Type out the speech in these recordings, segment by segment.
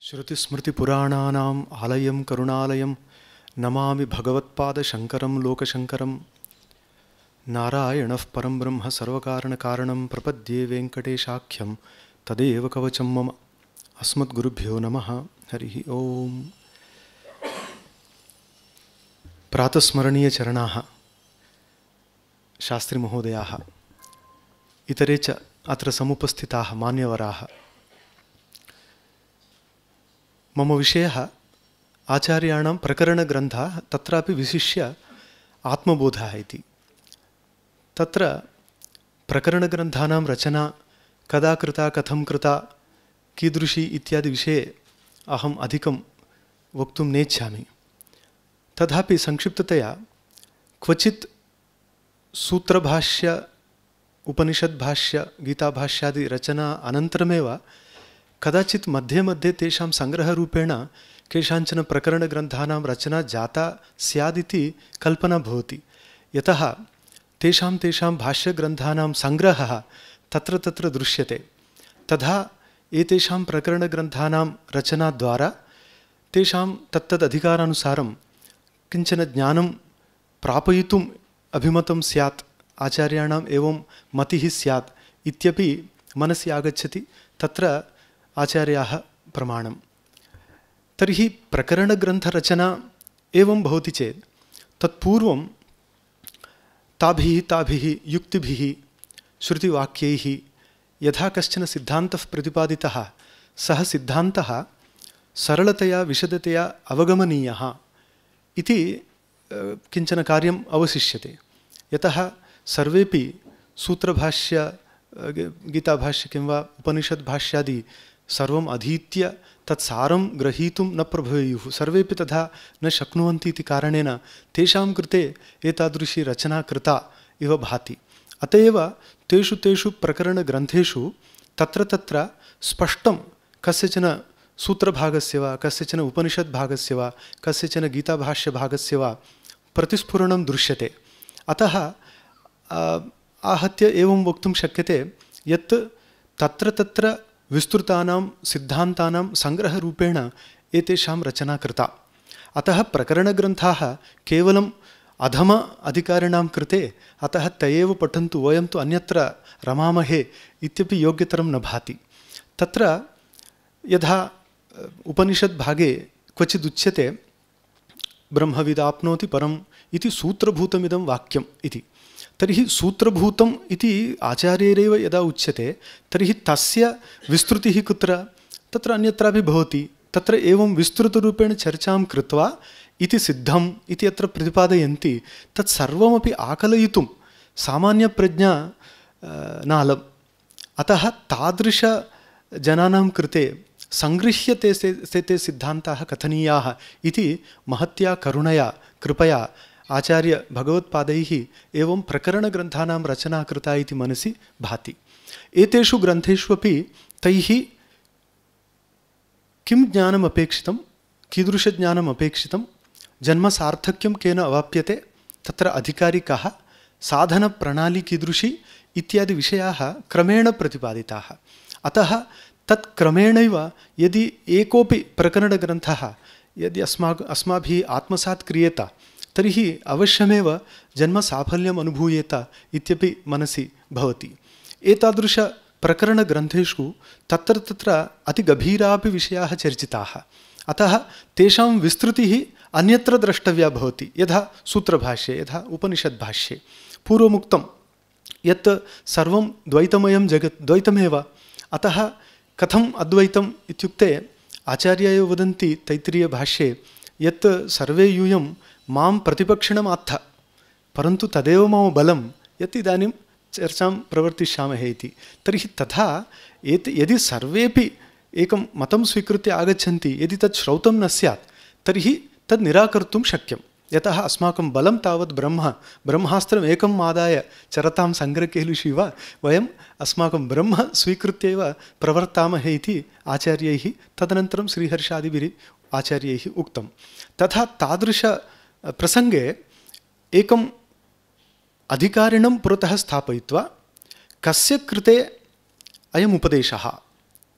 श्रुतिस्मृतिपुराणानाम् आलयं करुणालयं नमामि भगवत्पादशङ्करं लोकशङ्करं नारायणः परं ब्रह्म सर्वकारणकारणं प्रपद्ये वेङ्कटेशाख्यं तदेव कवचं मम अस्मद्गुरुभ्यो नमः। हरिः ओम्। प्रातस्मरणीयचरणाः शास्त्रीमहोदयाः इतरे च अत्र समुपस्थिताः मान्यवराः, मम विषयः आचार्याणां प्रकरणग्रन्थाः, तत्रापि विशिष्य आत्मबोधः इति। तत्र प्रकरणग्रन्थानां रचना कदा कृता, कथं कृता, कीदृशी इत्यादि विषये अहम् अधिकं वक्तुं नेच्छामि। तथापि संक्षिप्ततया क्वचित् सूत्रभाष्य, उपनिषद्भाष्य, गीताभाष्यादि रचना अनन्तरमेव कदाचित् मध्ये मध्ये तेषां सङ्ग्रहरूपेण केषाञ्चन प्रकरणग्रन्थानां रचना जाता स्यादिति कल्पना भवति। यतः तेषां भाष्यग्रन्थानां सङ्ग्रहः तत्र तत्र दृश्यते। तथा एतेषां प्रकरणग्रन्थानां रचनाद्वारा तेषां तत्तदधिकारानुसारं किञ्चन ज्ञानं प्रापयितुम् अभिमतं स्यात्, आचार्याणाम् एवं मतिः स्यात् इत्यपि मनसि आगच्छति। तत्र आचार्याः प्रमाणं। तर्हि प्रकरणग्रन्थरचना एवं भवति चेत् तत्पूर्वं ताभिः युक्तिभिः श्रुतिवाक्यैः यथा कश्चन सिद्धान्तः प्रतिपादितः, सः सिद्धान्तः सरलतया विशदतया अवगमनीयः इति किञ्चन कार्यम् अवशिष्यते। यतः सर्वेपि सूत्रभाष्य, गीताभाष्य किं वा उपनिषद्भाष्यादि सर्वम् अधीत्य तत्सारं ग्रहीतुं न प्रभवेयुः। सर्वेपि तथा न शक्नुवन्ति इति कारणेन तेषां कृते एतादृशी रचना कृता इव भाति। अत एव तेषु तेषु प्रकरणग्रन्थेषु तत्र तत्र स्पष्टं कस्यचन सूत्रभागस्य वा, कस्यचन उपनिषद्भागस्य वा, कस्यचन गीताभाष्यभागस्य वा प्रतिस्फुरणं दृश्यते। अतः आहत्य एवं वक्तुं शक्यते यत् तत्र तत्र विस्तृतानां सिद्धान्तानां सङ्ग्रहरूपेण एतेषां रचना कृता। अतः प्रकरणग्रन्थाः केवलम् अधम अधिकारिणां कृते, अतः ते एव पठन्तु, वयं तु अन्यत्र रमामहे इत्यपि योग्यतरं न भाति। तत्र यथा उपनिषद्भागे क्वचिदुच्यते ब्रह्मविदाप्नोति परम् इति सूत्रभूतमिदं वाक्यम् इति। तर्हि सूत्रभूतम् इति आचार्यैरेव यदा उच्यते तर्हि तस्य विस्तृतिः कुत्र? तत्र अन्यत्रापि भवति। तत्र एवं विस्तृतरूपेण चर्चां कृत्वा इति सिद्धम् इति अत्र प्रतिपादयन्ति। तत्सर्वमपि आकलयितुं सामान्यप्रज्ञा नालम्। अतः तादृशजनानां कृते सङ्गृह्य ते सिद्धान्ताः कथनीयाः इति महत्या करुणया कृपया आचार्य भगवत्पादैः एवं प्रकरणग्रन्थानां रचना कृता इति मनसि भाति। एतेषु ग्रन्थेषु अपि तैः किं ज्ञानम् अपेक्षितं, कीदृशज्ञानम् अपेक्षितं, जन्मसार्थक्यं केन अवाप्यते, तत्र अधिकारी कः, साधनप्रणाली कीदृशी इत्यादि विषयाः क्रमेण प्रतिपादिताः। अतः तत्क्रमेणैव यदि एकोपि प्रकरणग्रन्थः यदि अस्माभिः आत्मसात् क्रियेत तर्हि अवश्यमेव जन्मसाफल्यम् अनुभूयेत इत्यपि मनसि भवति। एतादृशप्रकरणग्रन्थेषु तत्र तत्र अतिगभीरापि विषयाः चर्चिताः। अतः तेषां विस्तृतिः अन्यत्र द्रष्टव्या भवति। यथा सूत्रभाष्ये, यथा उपनिषद्भाष्ये पूर्वमुक्तं यत् सर्वं द्वैतमयं जगत्, द्वैतमेव। अतः कथम् अद्वैतम् इत्युक्ते आचार्याः एव वदन्ति तैत्तिरीयभाष्ये यत् सर्वे यूयं मां प्रतिपक्षिणमात्थ, परन्तु तदेव मम बलं यत् इदानीं चर्चां प्रवर्तिष्यामहे इति। तर्हि तथा यदि सर्वेपि एकं मतं स्वीकृत्य आगच्छन्ति, यदि तत् श्रौतं न स्यात् तर्हि तद् निराकर्तुं शक्यं। यतः अस्माकं बलं तावत् ब्रह्मास्त्रम् एकम् आदाय चरतां सङ्ग्रकेलुषि वा वयम् अस्माकं ब्रह्म स्वीकृत्य एव प्रवर्तामहे इति आचार्यैः, तदनन्तरं श्रीहर्षादिभिः आचार्यैः उक्तं। तथा तादृश प्रसङ्गे एकम् अधिकारिणं पुरतः स्थापयित्वा कस्य कृते अयम् उपदेशः,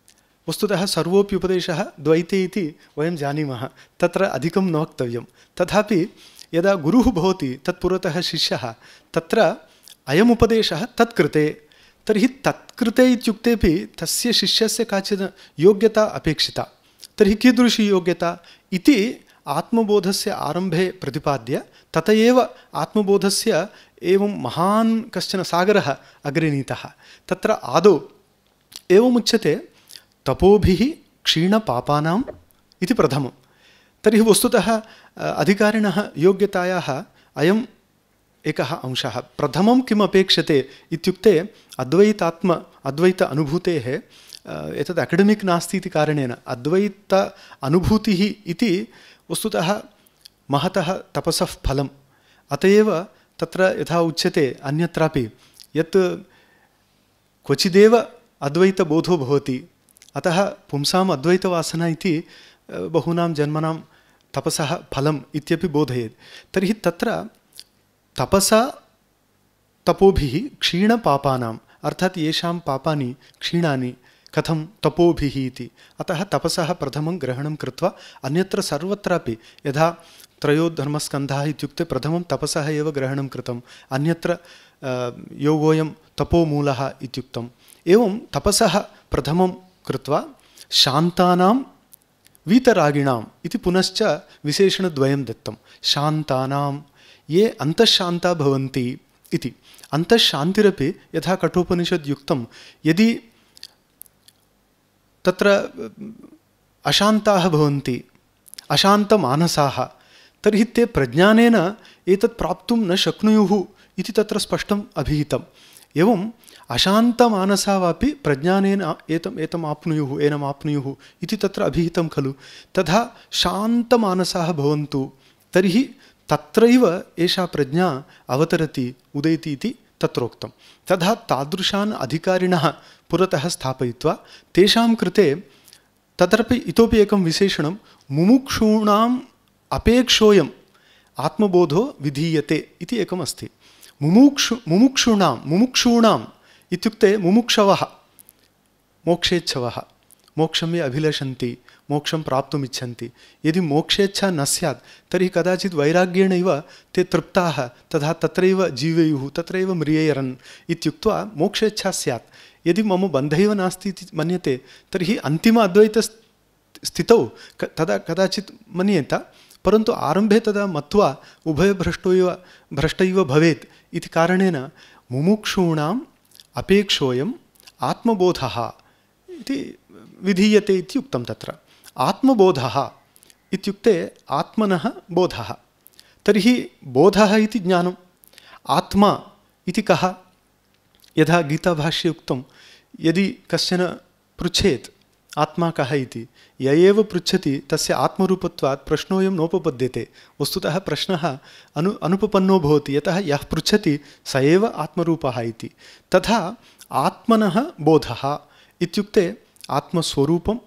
वस्तुतः सर्वोऽपि उपदेशः द्वैते इति वयं जानीमः, तत्र अधिकं न वक्तव्यं। तथापि यदा गुरुः भवति तत्पुरतः शिष्यः, तत्र अयम् उपदेशः तत्कृते, तर्हि तत्कृते इत्युक्तेपि तस्य शिष्यस्य काचित् योग्यता अपेक्षिता। तर्हि कीदृशी योग्यता इति आत्मबोधस्य आरम्भे प्रतिपाद्य, तत एव आत्मबोधस्य एवं महान् कश्चन सागरः अग्रे नीतः। तत्र आदौ एवमुच्यते, तपोभिः क्षीणपापानाम् इति प्रथमं। तर्हि वस्तुतः अधिकारिणः योग्यतायाः अयम् एकः अंशः। प्रथमं किम् अपेक्षते इत्युक्ते अद्वैत अनुभूतेः एतद् अकाडेमिक् नास्ति इति कारणेन अद्वैत अनुभूतिः इति वस्तुतः महतः तपसः फलम्। अत एव तत्र यथा उच्यते अन्यत्रापि यत् क्वचिदेव अद्वैतबोधो भवति, अतः पुंसाम् अद्वैतवासना इति बहूनां जन्मनां तपसः फलम् इत्यपि बोधयेत्। तर्हि तत्र तपसा तपोभिः क्षीणपापानाम्, अर्थात् येषां पापानि क्षीणानि कथं तपोभिः इति। अतः तपसः प्रथमं ग्रहणं कृत्वा अन्यत्र सर्वत्रापि यथा त्रयोधर्मस्कन्धाः इत्युक्ते प्रथमं तपसः एव ग्रहणं कृतम्, अन्यत्र योगोऽयं तपोमूलः इत्युक्तम्। एवं तपसः प्रथमं कृत्वा शान्तानां वीतरागिणाम् इति पुनश्च विशेषणद्वयं दत्तं। शान्तानां ये अन्तःशान्ता भवन्ति इति। अन्तःशान्तिरपि यथा कठोपनिषद्युक्तं, यदि तत्र अशान्ताः भवन्ति, अशान्तमानसाः, तर्हि ते प्रज्ञानेन एतत् प्राप्तुं न शक्नुयुः इति तत्र स्पष्टम् अभिहितम्। एवम् अशान्तमानसा वापि प्रज्ञानेन एतम् आप्नुयुः, एनम् आप्नुयुः इति तत्र अभिहितं खलु। तथा शान्तमानसाः भवन्तु, तर्हि तत्रैव एषा प्रज्ञा अवतरति, उदेति इति तत्रोक्तं। तथा तादृशान् अधिकारिणः पुरतः स्थापयित्वा तेषां कृते तत्रापि इतोपि एकं विशेषणं, मुमुक्षूणाम् अपेक्षोऽयम् आत्मबोधो विधीयते इति एकम् अस्ति। मुमुक्षूणाम् इत्युक्ते मुमुक्षवः, मोक्षेच्छवः, मोक्षं ये अभिलषन्ति, मोक्षं प्राप्तुमिच्छन्ति। यदि मोक्षेच्छा न स्यात् तर्हि कदाचित् वैराग्येणैव ते तृप्ताः, तथा तत्रैव जीवेयुः, तत्रैव म्रियेरन् इत्युक्त्वा मोक्षेच्छा स्यात्। यदि मम बन्धैव नास्ति इति मन्यते तर्हि अन्तिम अद्वैतस्थितौ तदा कदाचित् मन्येत, परन्तु आरम्भे तदा मत्वा भ्रष्टैव भवेत् इति कारणेन मुमुक्षूणाम् अपेक्षोऽयम् आत्मबोधः इति विधीयते इति उक्तं। तत्र आत्मबोधः इत्युक्ते आत्मनः बोधः। तर्हि बोधः इति ज्ञानम्, आत्मा इति कः? यथा गीताभाष्ये उक्तं, यदि कश्चन पृच्छेत् आत्मा कः इति, य एव पृच्छति तस्य आत्मरूपत्वात् प्रश्नोऽयं नोपपद्यते। वस्तुतः प्रश्नः अनुपपन्नो भवति, यतः यः पृच्छति स एव आत्मरूपः इति। तथा आत्मनः बोधः इत्युक्ते आत्मस्वरूपम्,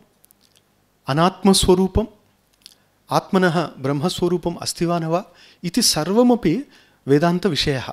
अनात्मस्वरूपम्, आत्मनः ब्रह्मस्वरूपम् अस्ति वा न वा इति सर्वमपि वेदान्तविषयः।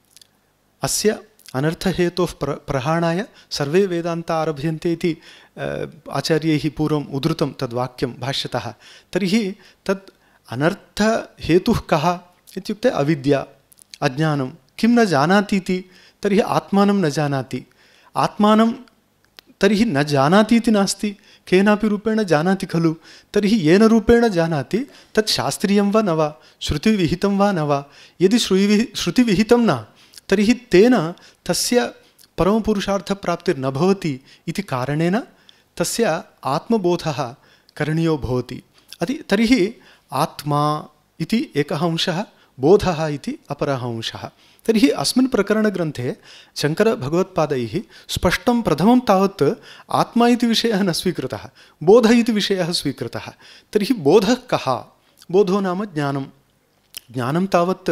अस्य अनर्थहेतोः प्रहाणाय सर्वे वेदान्ता आरभ्यन्ते इति आचार्यैः पूर्वम् उद्धृतं तद्वाक्यं भाष्यतः। तर्हि तद् अनर्थहेतुः कः इत्युक्ते अविद्या, अज्ञानं। किं न जानाति इति, तर्हि आत्मानं न जानाति। आत्मानं तर्हि न जानाति इति नास्ति, केनापि रूपेण जानाति खलु। तर्हि येन रूपेण जानाति तत् शास्त्रीयं वा न वा, श्रुतिविहितं वा न वा। यदि श्रुतिविहितं न, तर्हि तेन तस्य परमपुरुषार्थप्राप्तिर्न भवति इति कारणेन तस्य आत्मबोधः करणीयो भवति। तर्हि आत्मा इति एकः अंशः, बोधः इति अपरः अंशः। तर्हि अस्मिन् प्रकरणग्रन्थे शङ्करभगवत्पादैः स्पष्टं प्रथमं तावत् आत्मा इति विषयः न स्वीकृतः, बोध इति विषयः स्वीकृतः। तर्हि बोधः कः? बोधो नाम ज्ञानं। ज्ञानं तावत्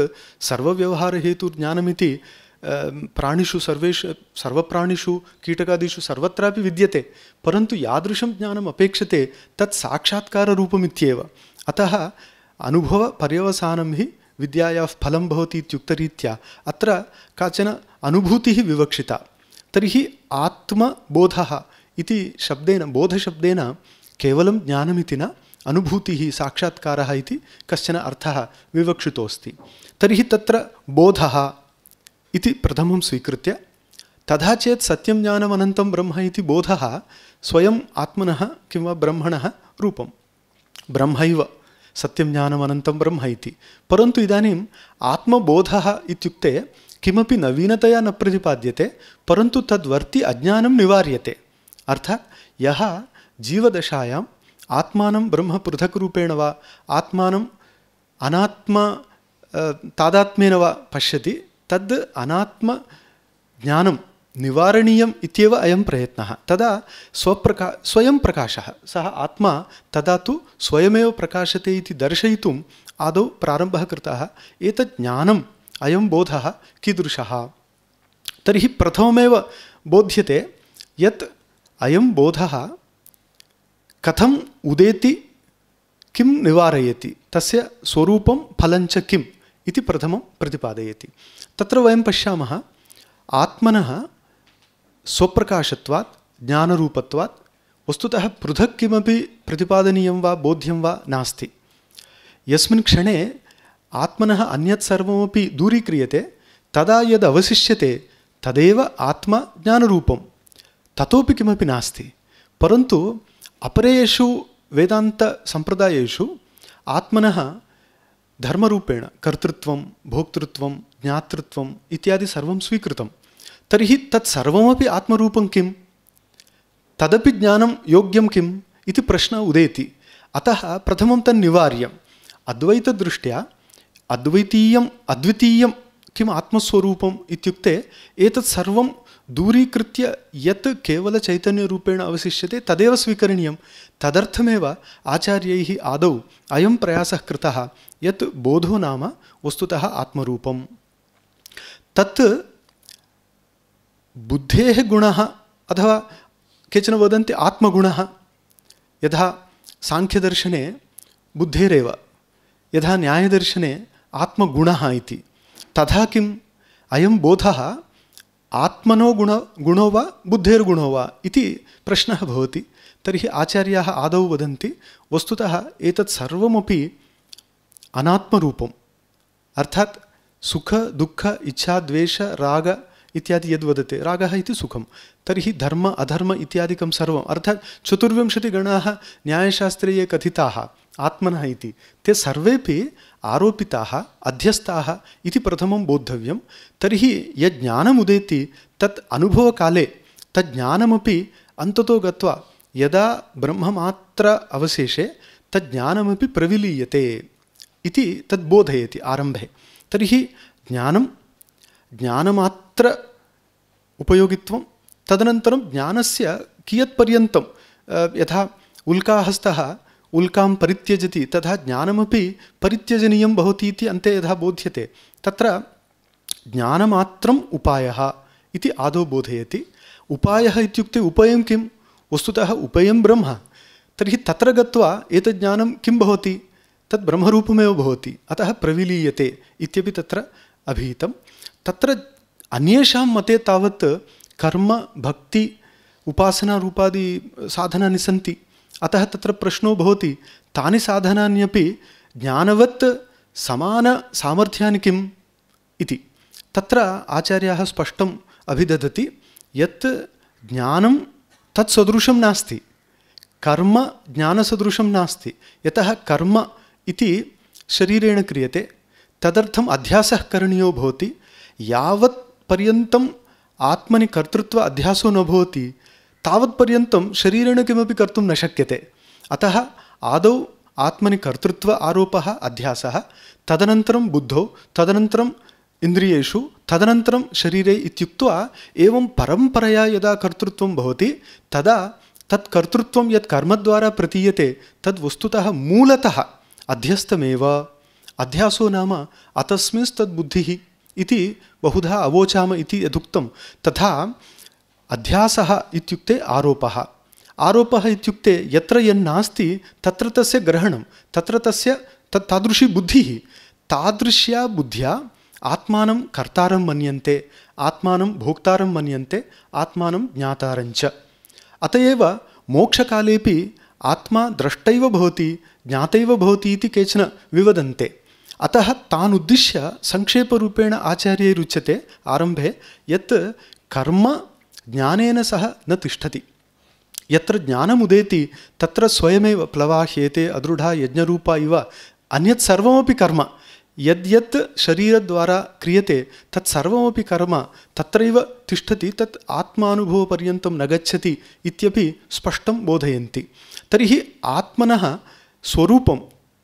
सर्वव्यवहारहेतुर्ज्ञानमिति प्राणिषु सर्वप्राणिषु कीटकादिषु सर्वत्रापि विद्यते, परन्तु यादृशं ज्ञानम् अपेक्षते तत् साक्षात्काररूपमित्येव। अतः अनुभवपर्यवसानं हि विद्यायाः फलं भवति इत्युक्तरीत्या अत्र काचन अनुभूतिः विवक्षिता। तर्हि आत्मबोधः इति शब्देन बोधशब्देन केवलं ज्ञानमिति न अनुभूतिः साक्षात्कारः इति कश्चन अर्थः विवक्षितोऽस्ति। तर्हि तत्र बोधः इति प्रथमं स्वीकृत्य तथा चेत् सत्यं ज्ञानम् अनन्तं ब्रह्म इति बोधः स्वयम् आत्मनः किं वा ब्रह्मणः रूपं ब्रह्मैव सत्यं ज्ञानम् अनन्तं ब्रह्म इति। परन्तु इदानीम् आत्मबोधः इत्युक्ते किमपि नवीनतया न प्रतिपाद्यते, परन्तु तद्वर्ति अज्ञानं निवार्यते। अर्थात् यः जीवदशायाम् आत्मानं ब्रह्म पृथक् रूपेण वा आत्मानम् अनात्म तादात्म्येन वा पश्यति, तद् अनात्मज्ञानं निवारणीयम् इत्येव अयं प्रयत्नः। तदा स्वयं प्रकाशः, सः आत्मा तदा तु स्वयमेव प्रकाशते इति दर्शयितुम् आदौ प्रारम्भः कृतः। एतत् ज्ञानम् अयं बोधः कीदृशः? तर्हि प्रथममेव बोध्यते यत् अयं बोधः कथम् उदेति, किं निवारयति, तस्य स्वरूपं फलञ्च किम् इति प्रथमं प्रतिपादयति। तत्र वयं पश्यामः आत्मनः स्वप्रकाशत्वात् ज्ञानरूपत्वात् वस्तुतः पृथक् किमपि प्रतिपादनीयं वा बोध्यं वा नास्ति। यस्मिन् क्षणे आत्मनः अन्यत् सर्वमपि दूरीक्रियते तदा यद् अवशिष्यते तदेव आत्मज्ञानरूपं, ततोपि किमपि नास्ति। परन्तु अपरेषु वेदान्तसम्प्रदायेषु आत्मनः धर्मरूपेण कर्तृत्वं, भोक्तृत्वं, ज्ञातृत्वम् इत्यादि सर्वं स्वीकृतं। तर्हि तत्सर्वमपि आत्मरूपं किं, तदपि ज्ञानं योग्यं किम् इति प्रश्नः उदेति। अतः प्रथमं तन्निवार्यम् अद्वैतदृष्ट्या अद्वितीयं किम् आत्मस्वरूपम् इत्युक्ते एतत् सर्वं दूरीकृत्य यत् केवलचैतन्यरूपेण अवशिष्यते तदेव स्वीकरणीयं। तदर्थमेव आचार्यैः आदौ अयं प्रयासः कृतः यत् बोधो नाम वस्तुतः आत्मरूपं। तत् बुद्धेः गुणः अथवा केचन वदन्ति आत्मगुणः। यथा साङ्ख्यदर्शने बुद्धेरेव, यथा न्यायदर्शने आत्मगुणः इति, तथा किम् अयं बोधः आत्मनो गुणो वा बुद्धेर्गुणो वा इति प्रश्नः भवति। तर्हि आचार्याः आदौ वदन्ति वस्तुतः एतत् सर्वमपि अनात्मरूपम्, अर्थात् सुख दुःख इच्छा द्वेष राग इत्यादि यद् वदते, रागः इति सुखं, तर्हि धर्म अधर्म इत्यादिकं सर्वम्, अर्थात् 24 गणाः न्यायशास्त्रे ये कथिताः आत्मनः इति, ते सर्वेपि आरोपिताः अध्यस्ताः इति प्रथमं बोद्धव्यं। तर्हि यत् ज्ञानमुदेति तत् अनुभवकाले तज्ज्ञानमपि अन्ततो गत्वा यदा ब्रह्ममात्र अवशेषे तज्ज्ञानमपि प्रविलीयते इति तद् बोधयति आरम्भे। तर्हि ज्ञानमात्र उपयोगित्वं, तदनन्तरं ज्ञानस्य कियत्पर्यन्तं, यथा उल्काहस्तः उल्कां परित्यजति तथा ज्ञानमपि परित्यजनीयं भवति इति अन्ते यथा बोध्यते, तत्र ज्ञानमात्रम् उपायः इति आदौ बोधयति। उपायः इत्युक्ते उपायं किं? वस्तुतः उपायं ब्रह्म। तर्हि तत्र गत्वा एतत् ज्ञानं किं भवति? तत् ब्रह्मरूपमेव भवति, अतः प्रविलीयते इत्यपि तत्र अभिहितं। तत्र अन्येषां मते तावत् कर्म भक्ति उपासनारूपादि साधनानि सन्ति, अतः तत्र प्रश्नो भवति तानि साधनान्यपि ज्ञानवत् समानसामर्थ्यानि किम् इति। तत्र आचार्याः स्पष्टम् अभिदधति यत् ज्ञानं तत्सदृशं नास्ति, कर्म ज्ञानसदृशं नास्ति। यतः कर्म इति शरीरेण क्रियते, तदर्थम् अध्यासः करणीयो भवति। यावत् पर्यन्तम् आत्मनि कर्तृत्व अध्यासो न भवति तावत्पर्यन्तं शरीरेण किमपि कर्तुं न शक्यते। अतः आदौ आत्मनि कर्तृत्व आरोपः अध्यासः, तदनन्तरं बुद्धौ, तदनन्तरम् इन्द्रियेषु, तदनन्तरं शरीरे इत्युक्त्वा एवं परम्परया यदा कर्तृत्वं भवति तदा तत् कर्तृत्वं यत् कर्मद्वारा प्रतीयते तद् वस्तुतः मूलतः अध्यस्तमेव। अध्यासो नाम अतस्मिंस्तद्बुद्धिः इति बहुधा अवोचाम इति यदुक्तं, तथा अध्यासः इत्युक्ते आरोपः। आरोपः इत्युक्ते यत्र यन्नास्ति तत्र तस्य ग्रहणं, तत्र तस्य तादृशी बुद्धिः, तादृश्या बुद्ध्या आत्मानं कर्तारं मन्यन्ते, आत्मानं भोक्तारं मन्यन्ते, आत्मानं ज्ञातारञ्च। अत एव मोक्षकालेपि आत्मा द्रष्टैव भवति ज्ञातैव भवति इति केचन विवदन्ते। अतः तान् उद्दिश्य संक्षेपरूपेण आचार्यैरुच्यते आरम्भे यत् कर्म ज्ञानेन सह न तिष्ठति। यत्र ज्ञानमुदेति तत्र स्वयमेव प्लवाह्येते अदृढा यज्ञरूपा इव अन्यत् सर्वमपि कर्म यद्यत् शरीरद्वारा क्रियते तत् सर्वमपि कर्म तत्रैव तिष्ठति, तत् आत्मानुभवपर्यन्तं न गच्छति इत्यपि स्पष्टं बोधयन्ति। तर्हि आत्मनः स्वरूपं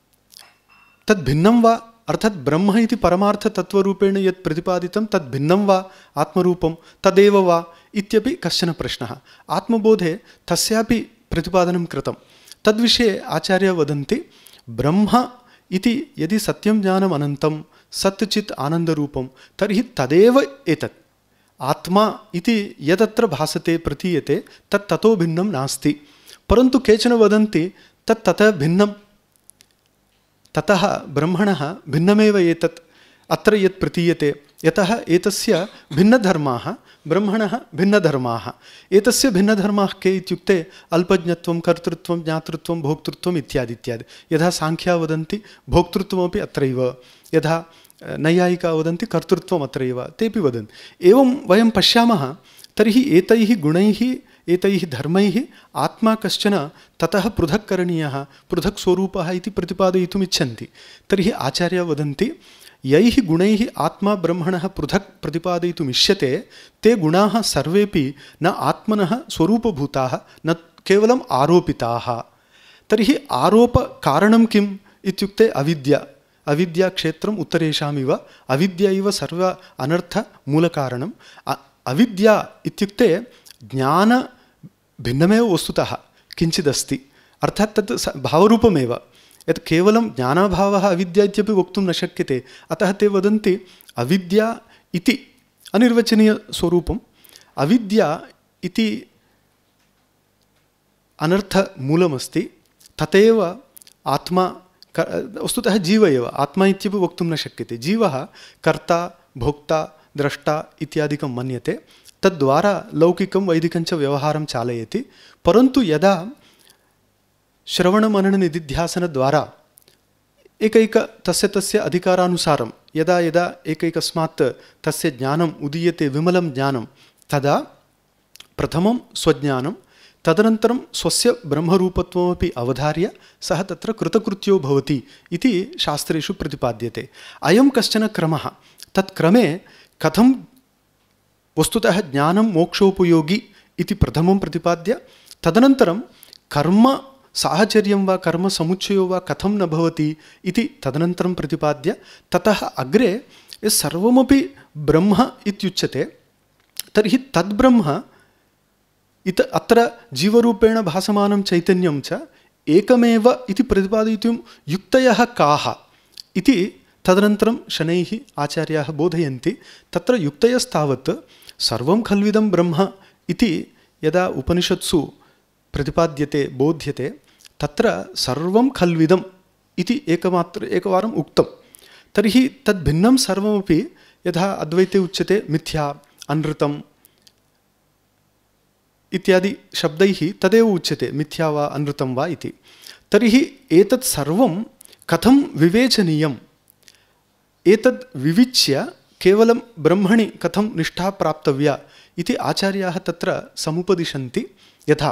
तद् भिन्नं वा, अर्थात् ब्रह्म इति परमार्थतत्त्वरूपेण यत् प्रतिपादितं तद् भिन्नं वा आत्मरूपं तदेव वा इत्यपि कश्चन प्रश्नः। आत्मबोधे तस्यापि प्रतिपादनं कृतं। तद्विषये आचार्यः वदन्ति ब्रह्म इति यदि सत्यं ज्ञानम् अनन्तं सत् चित् आनन्दरूपं तर्हि तदेव एतत् आत्मा इति यदत्र भासते प्रतीयते तत् ततो भिन्नं नास्ति। परन्तु केचन वदन्ति तत् ततः भिन्नं, ततः ब्रह्मणः भिन्नमेव एतत् अत्र यत् प्रतीयते, यतः एतस्य भिन्नधर्माः ब्रह्मणः भिन्नधर्माः। एतस्य भिन्नधर्माः के इत्युक्ते अल्पज्ञत्वं, कर्तृत्वं, ज्ञातृत्वं, भोक्तृत्वम् इत्यादि इत्यादि। यथा सांख्या वदन्ति भोक्तृत्वमपि अत्रैव, यथा नैयायिका वदन्ति कर्तृत्वम् अत्रैव, तेपि वदन्ति। एवं वयं पश्यामः तर्हि एतैः गुणैः एतैः धर्मैः आत्मा कश्चन ततः पृथक् करणीयः, पृथक् स्वरूपः इति प्रतिपादयितुम् इच्छन्ति। तर्हि आचार्याः वदन्ति यैः गुणैः आत्मा ब्रह्मणः पृथक् प्रतिपादयितुम् इष्यते ते गुणाः सर्वेपि न आत्मनः स्वरूपभूताः, न केवलम् आरोपिताः। तर्हि आरोपकारणं किम् इत्युक्ते अविद्या। अविद्याक्षेत्रम् उत्तरेषामिव, अविद्या इव सर्व अनर्थमूलकारणम्। अविद्या इत्युक्ते ज्ञान भिन्नमेव वस्तुतः किञ्चिदस्ति, अर्थात् तत् भावरूपमेव। यत् केवलं ज्ञानाभावः अविद्या इत्यपि वक्तुं न शक्यते। अतः ते वदन्ति अविद्या इति अनिर्वचनीयस्वरूपम्, अविद्या इति अनर्थमूलमस्ति, तथैव आत्मा वस्तुतः जीव एव, आत्मा इत्यपि वक्तुं न शक्यते। जीवः कर्ता भोक्ता द्रष्टा इत्यादिकं मन्यते, तद्वारा लौकिकं वैदिकञ्च व्यवहारं चालयति। परन्तु यदा श्रवणमनननिधिध्यासनद्वारा एकैक तस्य अधिकारानुसारं यदा यदा एकैकस्मात् तस्य ज्ञानम् उदीयते, विमलं ज्ञानं, तदा प्रथमं स्वज्ञानं, तदनन्तरं स्वस्य ब्रह्मरूपत्वमपि अवधार्य सः तत्र कृतकृत्यो भवति इति शास्त्रेषु प्रतिपाद्यते। अयं कश्चन क्रमः। तत्क्रमे कथं वस्तुतः ज्ञानं मोक्षोपयोगी इति प्रथमं प्रतिपाद्य, तदनन्तरं कर्म साहचर्यं वा कर्म समुच्चयो वा कथं न भवति इति तदनन्तरं प्रतिपाद्य, ततः अग्रे सर्वमपि ब्रह्म इत्युच्यते। तर्हि तद्ब्रह्म अत्र जीवरूपेण भासमानं चैतन्यं च एकमेव इति प्रतिपादयितुं युक्तयः काः इति तदनन्तरं शनैः आचार्याः बोधयन्ति। तत्र युक्तयस्तावत् सर्वं खल्विदं ब्रह्म इति यदा उपनिषत्सु प्रतिपाद्यते बोध्यते, तत्र सर्वं खल्विदम् इति एकवारम् उक्तं। तर्हि तद्भिन्नं सर्वमपि यथा अद्वैते उच्यते मिथ्या अनृतम् इत्यादि शब्दैः तदेव उच्यते, मिथ्या वा अनृतं वा इति। तर्हि एतत् सर्वं कथं विवेचनीयम्, एतद् विविच्य केवलं ब्रह्मणि कथं निष्ठा प्राप्तव्या इति आचार्याः तत्र समुपदिशन्ति। यथा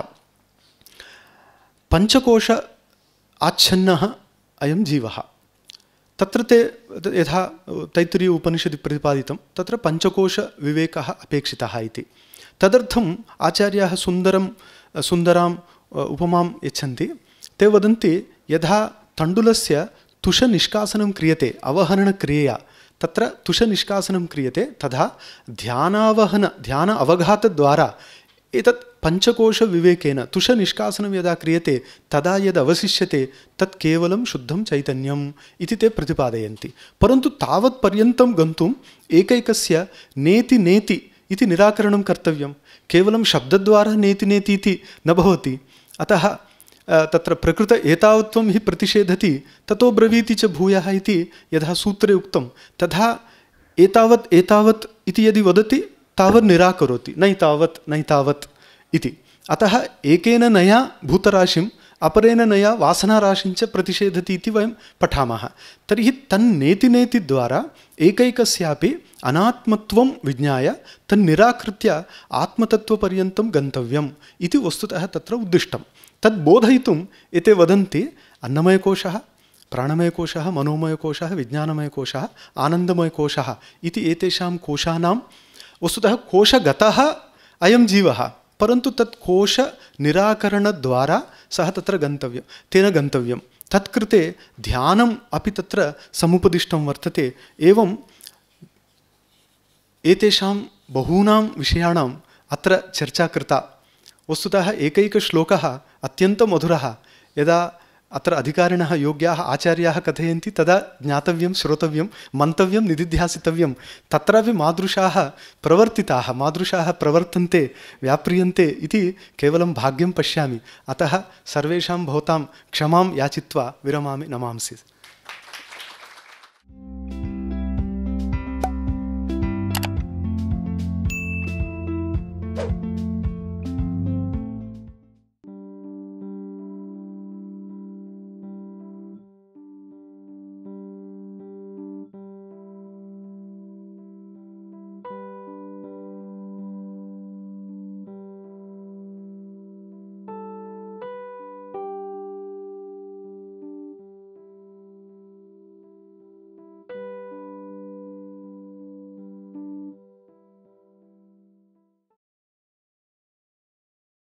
पञ्चकोश आच्छन्नः अयं जीवः, तत्र ते यथा तैत्तिरीय उपनिषदि प्रतिपादितं तत्र पञ्चकोशविवेकः अपेक्षितः इति। तदर्थम् आचार्याः सुन्दराम् उपमां यच्छन्ति। ते वदन्ति यथा तण्डुलस्य तुषनिष्कासनं क्रियते अवहरणक्रियया, तत्र तुषनिष्कासनं क्रियते, तथा ध्यान अवघातद्वारा एतत् पञ्चकोशविवेकेन तुषनिष्कासनं यदा क्रियते तदा यद् अवशिष्यते तत् केवलं शुद्धं चैतन्यम् इति ते प्रतिपादयन्ति। परन्तु तावत् पर्यन्तं गन्तुम् एकैकस्य नेति नेति इति निराकरणं कर्तव्यं। केवलं शब्दद्वारा नेति नेति इति न भवति। अतः तत्र प्रकृत एतावत्त्वं हि प्रतिषेधति ततो ब्रवीति च भूयः इति यथा सूत्रे उक्तं, तथा एतावत् एतावत् इति यदि वदति तावत् निराकरोति, नैतावत् नैतावत् इति। अतः एकेन नया भूतराशिम् अपरेण नया वासनाराशिञ्च प्रतिषेधति इति वयं पठामः। तर्हि तन्नेति नेति द्वारा एकैकस्यापि अनात्मत्वं विज्ञाय तन्निराकृत्य आत्मतत्त्वपर्यन्तं गन्तव्यम् इति वस्तुतः तत्र उद्दिष्टं। तद् बोधयितुम् एते वदन्ति अन्नमयकोशः, प्राणमयकोशः, मनोमयकोशः, विज्ञानमयकोशः, आनन्दमयकोशः इति एतेषां कोशानां वस्तुतः कोशगतः अयं जीवः, परन्तु तत् कोशनिराकरणद्वारा सः तत्र गन्तव्यं, तेन गन्तव्यं। तत्कृते ध्यानम् अपि तत्र समुपदिष्टं वर्तते। एवम् एतेषां बहूनां विषयाणाम् अत्र चर्चा कृता। वस्तुतः एकैकश्लोकः अत्यन्तमधुरः। यदा अत्र अधिकारिणः योग्याः आचार्याः कथयन्ति तदा ज्ञातव्यं, श्रोतव्यं, मन्तव्यं, निदिध्यासितव्यं। तत्रापि मादृशाः प्रवर्तिताः, मादृशाः प्रवर्तन्ते, व्याप्रियन्ते इति केवलं भाग्यं पश्यामि। अतः सर्वेषां भवतां क्षमां याचित्वा विरमामि। नमांसि।